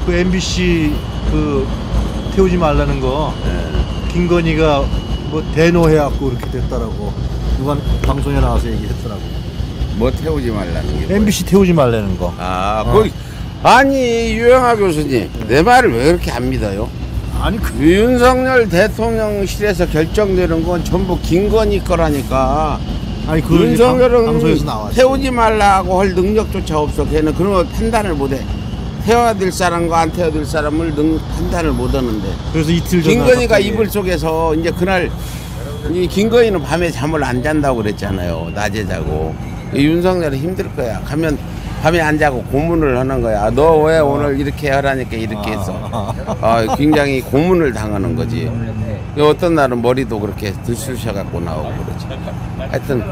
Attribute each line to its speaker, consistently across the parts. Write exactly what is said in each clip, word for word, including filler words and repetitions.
Speaker 1: 그 엠비씨 그 태우지 말라는 거 네. 김건희가 뭐 대노해갖고 이렇게 됐다라고 누가 방송에 나와서 얘기했더라고.
Speaker 2: 뭐 태우지 말라는 게
Speaker 1: 엠비씨 태우지 말라는 거.
Speaker 2: 아, 어. 거기 아니 유영하 교수님 내 말을 왜 그렇게 안 믿어요?
Speaker 1: 아니 그
Speaker 2: 윤석열 대통령실에서 결정되는 건 전부 김건희 거라니까.
Speaker 1: 아니 그
Speaker 2: 윤석열은
Speaker 1: 방송에서 나왔어.
Speaker 2: 태우지 말라고 할 능력조차 없어. 걔는 그런 거 판단을 못해. 태워야 될 사람과 안 태워야 될 사람을 능, 판단을 못하는데.
Speaker 1: 그래서 이틀 전에
Speaker 2: 김건희가 이불 속에서 이제 그날 이 김건희는 밤에 잠을 안 잔다고 그랬잖아요. 낮에 자고. 윤석열은 힘들 거야. 가면 밤에 안 자고 고문을 하는 거야. 너 왜 오늘 이렇게 하라니까 이렇게 했어. 아, 굉장히 고문을 당하는 거지. 어떤 날은 머리도 그렇게 들쑤셔 갖고 나오고 그러지. 하여튼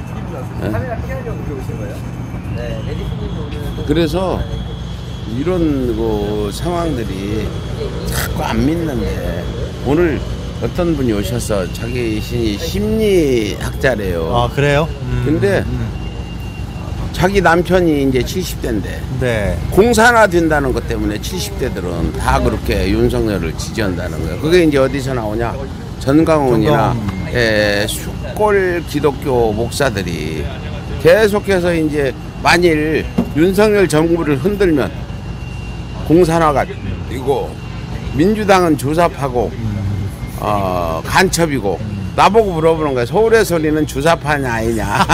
Speaker 2: 네? 그래서 이런 그 상황들이 자꾸 안 믿는데 오늘 어떤 분이 오셔서 자기 신이 심리학자래요.
Speaker 1: 아 그래요? 음,
Speaker 2: 근데
Speaker 1: 음.
Speaker 2: 자기 남편이 이제 칠십 대인데
Speaker 1: 네.
Speaker 2: 공산화 된다는 것 때문에 칠십 대들은 다 그렇게 윤석열을 지지한다는 거예요. 그게 이제 어디서 나오냐? 전광훈이나 예, 숫골 기독교 목사들이 계속해서 이제 만일 윤석열 정부를 흔들면 공산화가 되고 민주당은 주사파고 어, 간첩이고 나보고 물어보는 거야. 서울의 소리는 주사파냐 아니냐.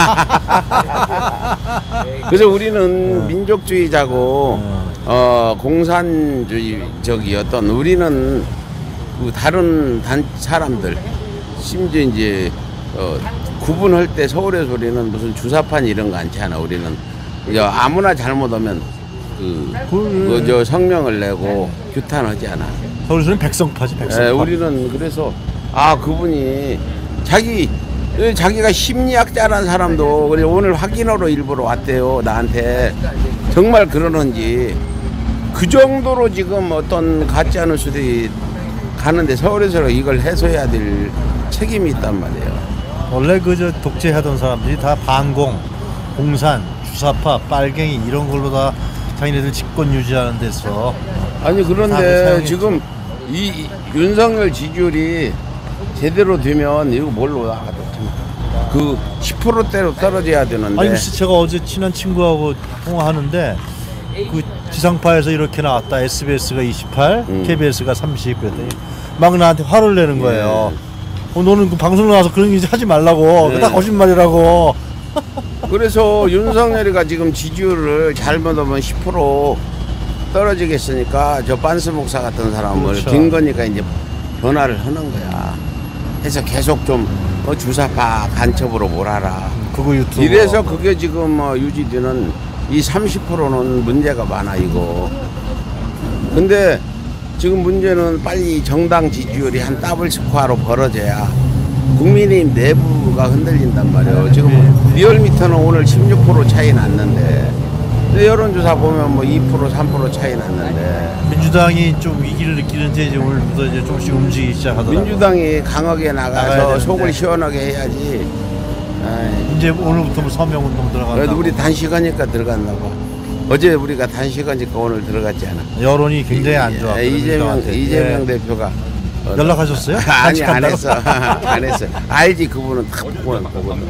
Speaker 2: 그래서 우리는 민족주의자고 어, 공산주의 저기 어떤 우리는 그 다른 단 사람들 심지어 이제 어, 구분할 때 서울의 소리는 무슨 주사판 이런 거 않잖아. 우리는 아무나 잘못하면 그, 그, 저 성명을 내고 규탄하지 않아.
Speaker 1: 서울에서는 백성파지 백성파.
Speaker 2: 예, 우리는 그래서 아 그분이 자기 자기가 심리학자라는 사람도 그래 오늘 확인하러 일부러 왔대요. 나한테 정말 그러는지 그 정도로 지금 어떤 가짜 뉴스들이 가는데 서울에서 이걸 해소해야 될 책임이 있단 말이에요.
Speaker 1: 원래 그 저 독재하던 사람들이 다 반공, 공산, 주사파, 빨갱이 이런 걸로 다 자기네들 집권 유지하는 데서.
Speaker 2: 아니 그런데 지금 이, 이 윤석열 지지율이 제대로 되면 이거 뭘로 나가죠? 그 십 퍼센트대로 떨어져야 되는데.
Speaker 1: 아니 글쎄 제가 어제 친한 친구하고 통화하는데 그 지상파에서 이렇게 나왔다. 에스비에스가 이십팔, 음. 케이비에스가 삼십 그랬더니 막 나한테 화를 내는 거예요. 네. 어, 너는 그 방송 나와서 그런 얘기 하지 말라고. 네. 그거 다 거짓말이라고.
Speaker 2: 그래서 윤석열이가 지금 지지율을 잘못하면 십 퍼센트 떨어지겠으니까 저 빤스 목사 같은 사람을 그렇죠. 김건희가 이제 변화를 하는 거야. 해서 계속 좀 어, 주사파 간첩으로 몰아라.
Speaker 1: 그거 유튜브.
Speaker 2: 이래서 그게 지금 뭐 유지되는 이 삼십 퍼센트는 문제가 많아 이거. 근데 지금 문제는 빨리 정당 지지율이 한 더블 스코어로 벌어져야 국민의힘 내부가 흔들린단 말이에요. 지금 리얼미터는 오늘 십육 퍼센트 차이 났는데 여론조사 보면 뭐 이 퍼센트 삼 퍼센트 차이 났는데
Speaker 1: 민주당이 좀 위기를 느끼는데 이제 오늘부터 이제 조금씩 움직이기 시작하더라고요.
Speaker 2: 민주당이 강하게 나가서 속을 시원하게 해야지. 아이.
Speaker 1: 이제 오늘부터 뭐 서명운동 들어간다.
Speaker 2: 그래도 우리 단시간이니까 들어갔나 봐. 어제 우리가 단시간이니까 오늘 들어갔지 않아.
Speaker 1: 여론이 굉장히 안 좋아.
Speaker 2: 이재명 이재명 네. 대표가
Speaker 1: 연락하셨어요?
Speaker 2: 아니 안 했어. 안 했어. 알지 그분은 다 보고 보거든.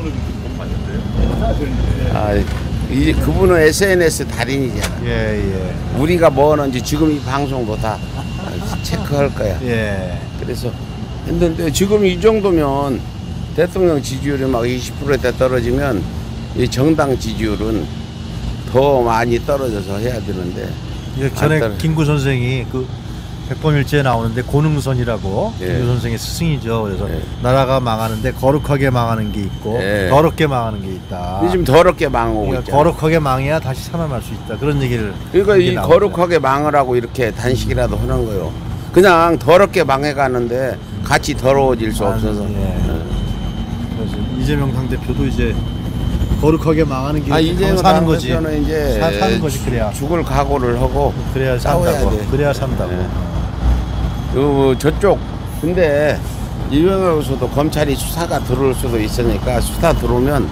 Speaker 2: 아, 이 그분은 에스엔에스 달인이잖아.
Speaker 1: 예, 예.
Speaker 2: 우리가 뭐 하는지 지금 이 방송도 다 체크할 거야.
Speaker 1: 예.
Speaker 2: 그래서 했는데 지금 이 정도면 대통령 지지율이 막 이십 퍼센트대 떨어지면 이 정당 지지율은 더 많이 떨어져서 해야 되는데.
Speaker 1: 전에 김구 선생이 그 백범일지에 나오는데 고능선이라고
Speaker 2: 예.
Speaker 1: 김구 선생의 스승이죠. 그래서
Speaker 2: 예.
Speaker 1: 나라가 망하는데 거룩하게 망하는 게 있고
Speaker 2: 예.
Speaker 1: 더럽게 망하는 게 있다.
Speaker 2: 지금 더럽게 망하고
Speaker 1: 그러니까
Speaker 2: 있잖아.
Speaker 1: 거룩하게 망해야 다시 살아날 수 있다. 그런 얘기를.
Speaker 2: 그러니까 이 거룩하게 망하라고 이렇게 단식이라도 하는 거요. 그냥 더럽게 망해가는데 같이 더러워질 수 없어서.
Speaker 1: 예. 그래서 이재명 당대표도 이제 거룩하게 망하는 게
Speaker 2: 아, 이재명
Speaker 1: 사는 거지.
Speaker 2: 이제
Speaker 1: 사, 사는 거지 그래야.
Speaker 2: 죽을 각오를 하고
Speaker 1: 그래야 산다고. 그래야 산다고.
Speaker 2: 네. 그 저쪽 근데 이병헌 교수도 검찰이 수사가 들어올 수도 있으니까 수사 들어오면 네.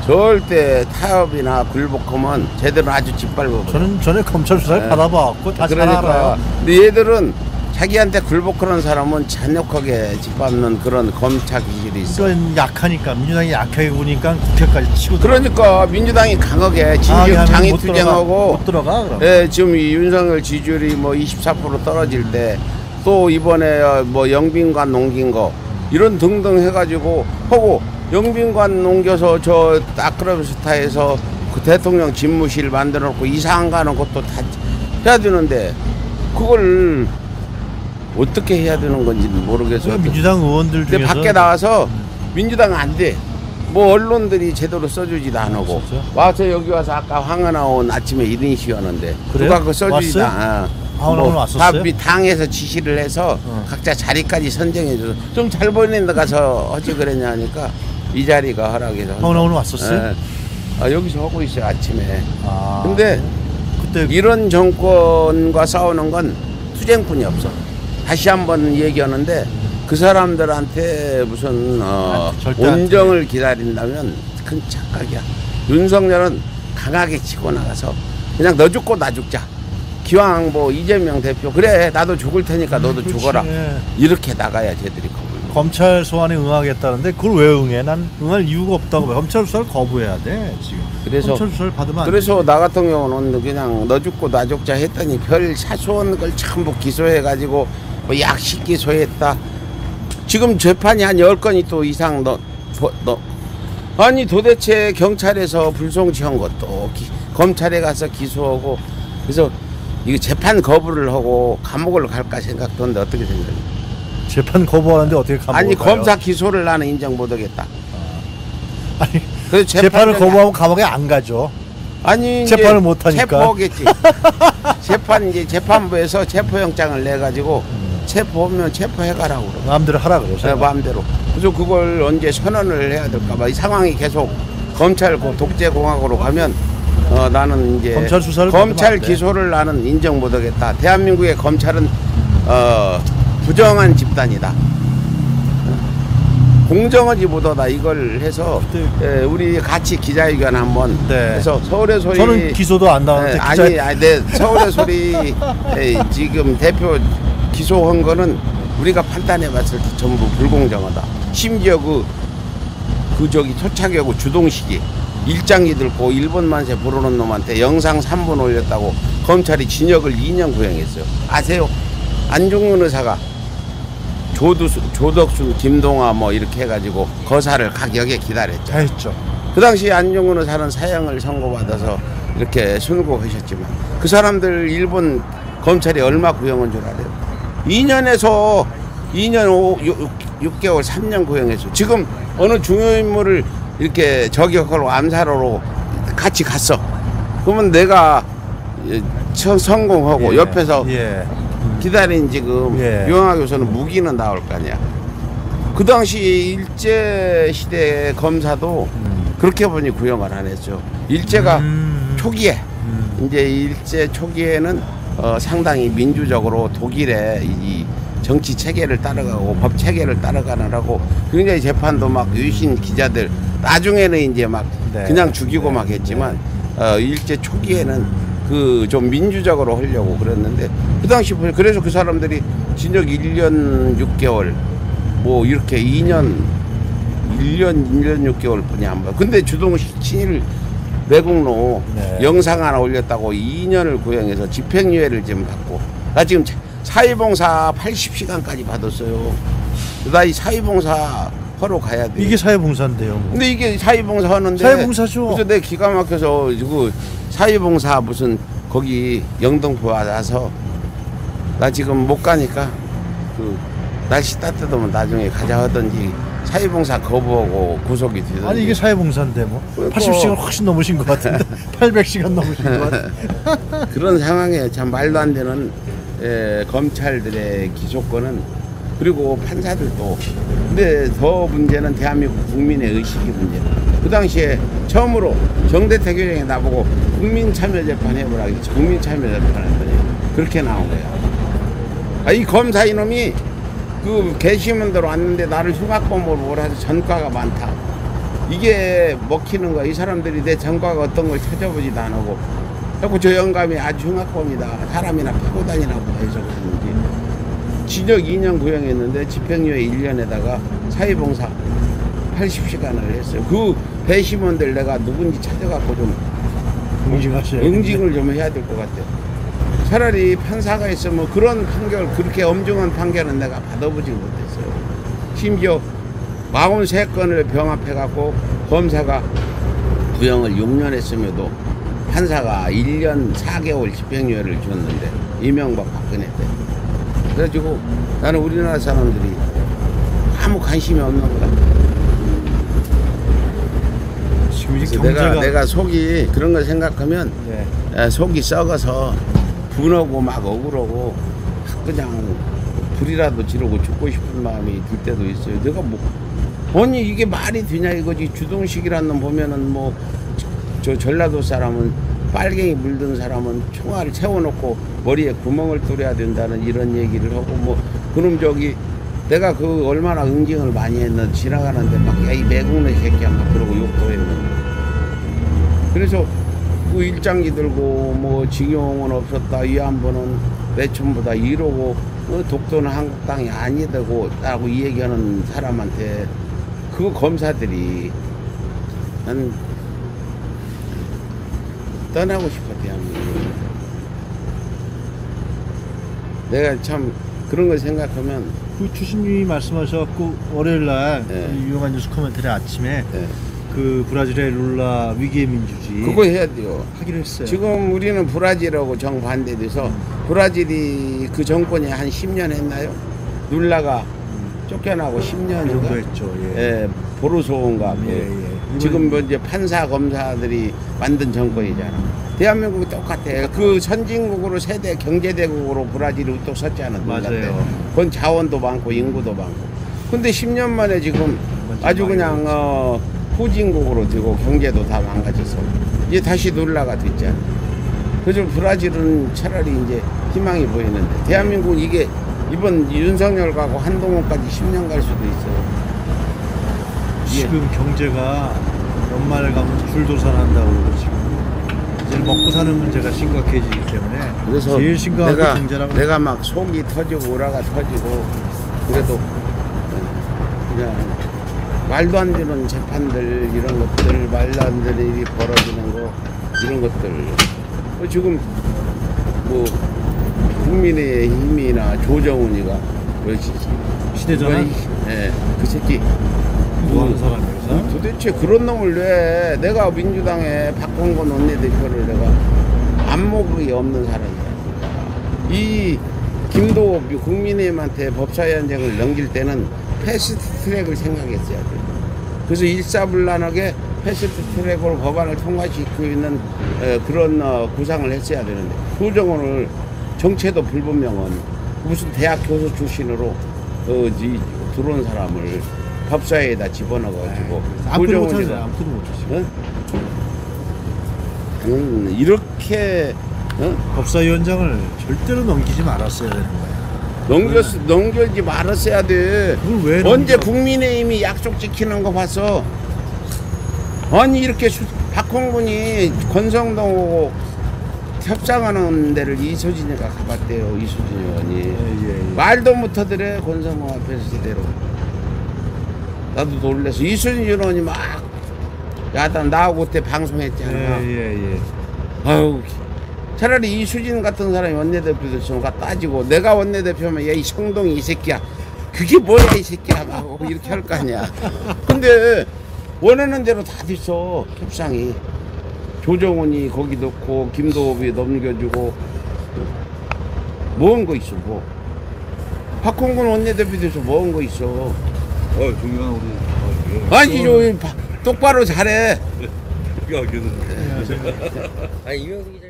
Speaker 2: 절대 타협이나 굴복하면 제대로 아주 짓밟아.
Speaker 1: 저는 전에 검찰 수사를
Speaker 2: 네.
Speaker 1: 받아봐갖고 다 잘
Speaker 2: 그러니까
Speaker 1: 알아요.
Speaker 2: 근데 얘들은 자기한테 굴복하는 사람은 잔혹하게 짓밟는 그런 검찰 기질이 있어.
Speaker 1: 그건 약하니까 민주당이 약하게 보니까 국회까지 치고.
Speaker 2: 그러니까 민주당이 강하게 진격
Speaker 1: 강하게 하면
Speaker 2: 장애
Speaker 1: 못 들어가,
Speaker 2: 투쟁하고
Speaker 1: 못 들어가 그럼.
Speaker 2: 예, 지금 이 윤석열 지지율이 뭐 이십사 퍼센트 떨어질 때 또 이번에 뭐 영빈관 옮긴 거 이런 등등 해가지고 하고 영빈관 옮겨서 저 아크로스타에서 그 대통령 집무실 만들어 놓고 이사안 가는 것도 다 해야 되는데 그걸 어떻게 해야 되는 건지는 모르겠어요.
Speaker 1: 그러니까 민주당 의원들
Speaker 2: 근데
Speaker 1: 중에서
Speaker 2: 밖에 나와서 민주당은 안 돼. 뭐 언론들이 제대로 써주지도 안 하고.
Speaker 1: 진짜?
Speaker 2: 와서 여기 와서 아까 황은하온 아침에 일 인시였는데
Speaker 1: 그래요?
Speaker 2: 누가 그거 써주지도
Speaker 1: 왔어요?
Speaker 2: 않아.
Speaker 1: 황은하온 왔었어요?
Speaker 2: 다 당에서 지시를 해서
Speaker 1: 어.
Speaker 2: 각자 자리까지 선정해줘서 좀 잘 보이는 데 가서 어찌 그랬냐 하니까 이 자리가 허락해서.
Speaker 1: 황은하온 왔었어요?
Speaker 2: 예. 아, 여기서 하고 있어요 아침에.
Speaker 1: 아,
Speaker 2: 근데
Speaker 1: 그때
Speaker 2: 이런 정권과 싸우는 건 투쟁뿐이 없어. 다시 한번 얘기하는데 그 사람들한테 무슨 어,
Speaker 1: 아, 절대 안
Speaker 2: 온정을 기다린다면 큰 착각이야. 윤석열은 강하게 치고 나가서 그냥 너 죽고 나 죽자. 기왕 뭐 이재명 대표 그래 나도 죽을 테니까 너도
Speaker 1: 그렇지.
Speaker 2: 죽어라. 이렇게 나가야 쟤들이 겁을.
Speaker 1: 검찰 소환에 응하겠다는데 그걸 왜 응해? 난 응할 이유가 없다고. 검찰 수사를 거부해야 돼 지금.
Speaker 2: 그래서
Speaker 1: 검찰 수사를 받으면 안
Speaker 2: 그래서
Speaker 1: 돼.
Speaker 2: 나 같은 경우는 그냥 너 죽고 나 죽자 했더니 별 사소한 걸 전부 기소해가지고 뭐 약식 기소했다. 지금 재판이 한 열 건이 또 이상 너, 너 아니 도대체 경찰에서 불송치한 것도 기, 검찰에 가서 기소하고 그래서 이거 재판 거부를 하고 감옥을 갈까 생각했는데 어떻게 생각해?
Speaker 1: 재판 거부하는데 어떻게 감옥을
Speaker 2: 아니
Speaker 1: 가요?
Speaker 2: 검사 기소를 나는 인정 못하겠다.
Speaker 1: 아니
Speaker 2: 그래서
Speaker 1: 재판을
Speaker 2: 재판장이-
Speaker 1: 거부하면 감옥에 안 가죠.
Speaker 2: 아니 이제
Speaker 1: 재판을 못 하니까.
Speaker 2: 체포하겠지. 재판 이제 재판부에서 체포영장을 내 가지고 체포하면 체포해가라고 그러.
Speaker 1: 마음대로 하라 그러죠.
Speaker 2: 네, 마음대로. 그래서 그걸 언제 선언을 해야 될까봐 이 상황이 계속 검찰 고- 독재공화국으로 가면 어, 나는 이제
Speaker 1: 검찰 수사를
Speaker 2: 검찰
Speaker 1: 받으면 안 돼.
Speaker 2: 기소를 나는 인정 못하겠다. 대한민국의 검찰은 어, 부정한 집단이다. 공정하지 못하다 이걸 해서 예, 우리 같이 기자회견 한번
Speaker 1: 네.
Speaker 2: 해서 서울의 소리
Speaker 1: 저는 기소도 안 나오는데
Speaker 2: 예,
Speaker 1: 기자...
Speaker 2: 아니 아니 내 서울의 소리 예, 지금 대표 기소한 거는 우리가 판단해 봤을 때 전부 불공정하다. 심지어 그, 그 저기 토착하고 주동식이 일장기 들고 일본 만세 부르는 놈한테 영상 삼 분 올렸다고 검찰이 징역을 이 년 구형했어요. 아세요? 안중근 의사가 조두수, 조덕순, 김동아 뭐 이렇게 해가지고 거사를 각 역에 기다렸죠.
Speaker 1: 다 했죠.
Speaker 2: 그 당시 안중근 의사는 사형을 선고받아서 이렇게 순고하셨지만 그 사람들 일본 검찰이 얼마 구형한 줄 알아요? 이 년에서 이 년 육 개월 삼 년 구형했어. 지금 어느 중요인물을 이렇게 저격하러 암살하러 같이 갔어. 그러면 내가 성공하고
Speaker 1: 예,
Speaker 2: 옆에서
Speaker 1: 예.
Speaker 2: 기다린 지금
Speaker 1: 예.
Speaker 2: 유영하 교수는 무기는 나올 거 아니야. 그 당시 일제 시대 검사도
Speaker 1: 음.
Speaker 2: 그렇게 보니 구형을 안 했죠. 일제가
Speaker 1: 음.
Speaker 2: 초기에
Speaker 1: 음.
Speaker 2: 이제 일제 초기에는 어, 상당히 민주적으로 독일의 이 정치 체계를 따라가고 법 체계를 따라가느라고 굉장히 재판도 막 유신 기자들 나중에는 이제 막
Speaker 1: 네.
Speaker 2: 그냥 죽이고
Speaker 1: 네.
Speaker 2: 막 했지만 어, 일제 초기에는 그 좀 민주적으로 하려고 그랬는데 그 당시 보니 그래서 그 사람들이 징역 일 년 육 개월 뭐 이렇게 이 년 일 년 일 년 육 개월 뿐이 안 봐. 근데 주동식 친일 매국노
Speaker 1: 네.
Speaker 2: 영상 하나 올렸다고 이 년을 구형해서 집행유예를 지금 받고 나 지금 사회봉사 팔십 시간까지 받았어요. 나 이 사회봉사 하러 가야 돼.
Speaker 1: 이게 사회봉사인데요. 뭐.
Speaker 2: 근데 이게 사회봉사 하는데
Speaker 1: 사회봉사죠.
Speaker 2: 그래서 내 기가 막혀서 그 사회봉사 무슨 거기 영등포 와서 나 지금 못 가니까 그 날씨 따뜻하면 나중에 가자 하던지 사회봉사 거부하고 구속이 되던지.
Speaker 1: 아니 이게 사회봉사인데 뭐
Speaker 2: 그러니까.
Speaker 1: 팔십 시간 훨씬 넘으신 것 같은데 팔백 시간 넘으신 것 같은데.
Speaker 2: 그런 상황에 참 말도 안 되는 에, 검찰들의 기소권은 그리고 판사들도 근데 더 문제는 대한민국 국민의 의식이 문제다. 그 당시에 처음으로 정대택 회장이 나보고 국민참여재판 해보라 그랬지. 국민참여재판 했더니 그렇게 나온 거야. 아, 이 검사 이놈이 그 게시문대로 왔는데 나를 흉악범으로 몰아서 전과가 많다. 이게 먹히는 거야. 이 사람들이 내 전과가 어떤 걸 찾아보지도 안 하고. 자꾸 저 영감이 아주 흉악범이다. 사람이나 패고 다니라고 해서 그런지. 징역 이 년 구형했는데 집행유예 일 년에다가 사회봉사 팔십 시간을 했어요. 그 배심원들 내가 누군지 찾아갖고 좀
Speaker 1: 응징하셔야
Speaker 2: 응징을 좀 해야 될 것 같아요. 차라리 판사가 있으면 그런 판결, 그렇게 엄중한 판결은 내가 받아보지 못했어요. 심지어 사십삼 건을 병합해갖고 검사가 구형을 육 년 했음에도 판사가 일 년 사 개월 집행유예를 줬는데, 이명박 박근혜 때. 그래가지고 나는 우리나라 사람들이 아무 관심이 없는 거다.
Speaker 1: 지금 이제
Speaker 2: 내가
Speaker 1: 경제가
Speaker 2: 내가 속이 그런 걸 생각하면
Speaker 1: 네.
Speaker 2: 속이 썩어서 분하고 막 억울하고 그냥 불이라도 지르고 죽고 싶은 마음이 들 때도 있어요. 내가 뭐 아니 이게 말이 되냐 이거지. 주동식이라는 놈 보면은 뭐 저 전라도 사람은 빨갱이 물든 사람은 총알을 채워놓고 머리에 구멍을 뚫어야 된다는 이런 얘기를 하고, 뭐 그럼 저기 내가 그 얼마나 응징을 많이 했는데 지나가는데 막 야 이 매국노 새끼야 막 그러고 욕도 했는데. 그래서 그 일장기 들고 뭐 징용은 없었다, 위안부는 매춘보다 이러고 어, 독도는 한국 땅이 아니다고 라고 이 얘기하는 사람한테 그 검사들이 난 떠나고 싶어. 대한민국. 내가 참 그런 걸 생각하면
Speaker 1: 그 주신님이 말씀하셔갖고 월요일날
Speaker 2: 네.
Speaker 1: 유용한 뉴스 코멘터리 아침에
Speaker 2: 네.
Speaker 1: 그 브라질의 룰라 위기의 민주주의
Speaker 2: 그거 해야 돼요.
Speaker 1: 하기로 했어요.
Speaker 2: 지금 우리는 브라질하고 정반대돼서 음. 브라질이 그 정권이 한 십 년 했나요? 룰라가 음. 쫓겨나고 십 년
Speaker 1: 정도 했죠. 예.
Speaker 2: 예, 보르소인가.
Speaker 1: 음, 예, 예.
Speaker 2: 지금 뭐 이제 판사 검사들이 만든 정권이잖아. 대한민국이 똑같아. 그 선진국으로 세대 경제대국으로 브라질이 우뚝 섰지 않은
Speaker 1: 맞아요.
Speaker 2: 그건 자원도 많고 인구도 많고. 근데 십 년 만에 지금 아주 그냥 어, 후진국으로 되고 경제도 다 망가졌어. 이제 다시 룰라가 됐잖아. 그래서 브라질은 차라리 이제 희망이 보이는데, 대한민국은 이게 이번 윤석열 가고 한동훈까지 십 년 갈 수도 있어요.
Speaker 1: 지금 경제가 연말 가면 줄도산한다고 그러고 지금 이제 먹고 사는 문제가 심각해지기 때문에
Speaker 2: 그래서
Speaker 1: 제일 심각한
Speaker 2: 내가,
Speaker 1: 경제라고
Speaker 2: 내가 막 속이 터지고 우라가 터지고 그래도 그냥 말도 안 되는 재판들 이런 것들, 말도 안 되는 일이 벌어지는 거 이런 것들 지금 뭐 국민의힘이나 조정훈이가 그렇지
Speaker 1: 시대전환?
Speaker 2: 예, 그 새끼
Speaker 1: 뭐 하는 사람이어서?
Speaker 2: 도대체 그런 놈을 왜 내가 민주당의 박홍근 원내대표를 내가 안목이 없는 사람이야. 이 김도읍 국민의힘한테 법사위원장을 넘길 때는 패스트트랙을 생각했어야 돼. 그래서 일사불란하게 패스트트랙으로 법안을 통과시키고 있는 에, 그런 어, 구상을 했어야 되는데, 조정원을 정체도 불분명한 무슨 대학 교수 출신으로 어, 이, 들어온 사람을 법사위에다 집어넣어가지고
Speaker 1: 아무도 못하죠. 아무도 못하죠.
Speaker 2: 어? 음, 이렇게 어?
Speaker 1: 법사위원장을 절대로 넘기지 말았어야 되는 거야.
Speaker 2: 넘겼, 넘겨지 말았어야 돼.
Speaker 1: 그걸 왜
Speaker 2: 언제
Speaker 1: 넘겨?
Speaker 2: 국민의힘이 약속 지키는 거 봤어? 아니 이렇게 수, 박홍근이 권성동하고 협상하는 데를 이수진이가 가봤대요. 이수진 의원이.
Speaker 1: 예, 예, 예.
Speaker 2: 말도 못하더래. 권성동 앞에서 제대로. 나도 놀래서 이수진 의원이 막 야단 나하고 그때 방송했잖아.
Speaker 1: 예, 예, 예.
Speaker 2: 아유, 차라리 이수진 같은 사람이 원내대표 됐으면 가 따지고, 내가 원내대표면 야 이 성동이 이 새끼야 그게 뭐야 이 새끼야 막 이렇게 할 거 아니야. 근데 원하는 대로 다 됐어. 협상이 조정훈이 거기 넣고 김도읍이 넘겨주고 뭐 한 거 있어. 뭐 박홍근 원내대표 돼서 뭐 한 거 있어.
Speaker 3: 어, 존경하는 우리 어, 예.
Speaker 2: 아니 저 바- 똑바로 잘해.
Speaker 3: 야, 교수님. 아니 이명수 기자.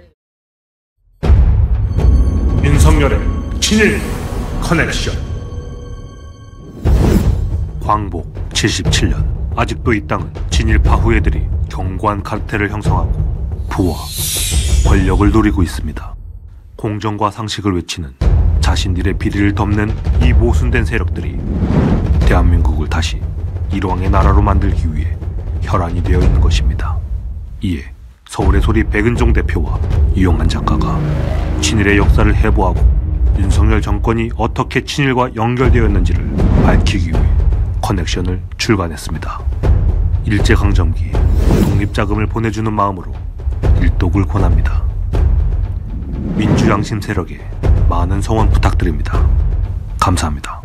Speaker 4: 윤석열의 친일 커넥션. 광복 칠십칠 년, 아직도 이 땅은 진일파 후예들이 견고한 카르텔을 형성하고 부와 권력을 누리고 있습니다. 공정과 상식을 외치는 자신들의 비리를 덮는 이 모순된 세력들이 대한민국을 다시 일왕의 나라로 만들기 위해 혈안이 되어 있는 것입니다. 이에 서울의 소리 백은종 대표와 유영한 작가가 친일의 역사를 해부하고 윤석열 정권이 어떻게 친일과 연결되었는지를 밝히기 위해 커넥션을 출간했습니다. 일제강점기 독립자금을 보내주는 마음으로 일독을 권합니다. 민주양심 세력에 많은 성원 부탁드립니다. 감사합니다.